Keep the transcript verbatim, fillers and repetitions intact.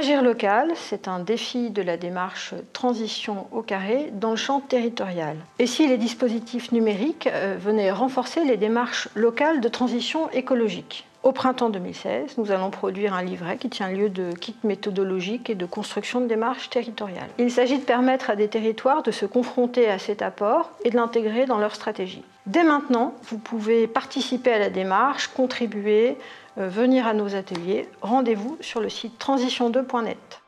Agir local, c'est un défi de la démarche transition au carré dans le champ territorial. Et si les dispositifs numériques venaient renforcer les démarches locales de transition écologique? Au printemps deux mille seize, nous allons produire un livret qui tient lieu de kit méthodologique et de construction de démarches territoriales. Il s'agit de permettre à des territoires de se confronter à cet apport et de l'intégrer dans leur stratégie. Dès maintenant, vous pouvez participer à la démarche, contribuer, euh, venir à nos ateliers. Rendez-vous sur le site transition deux point net.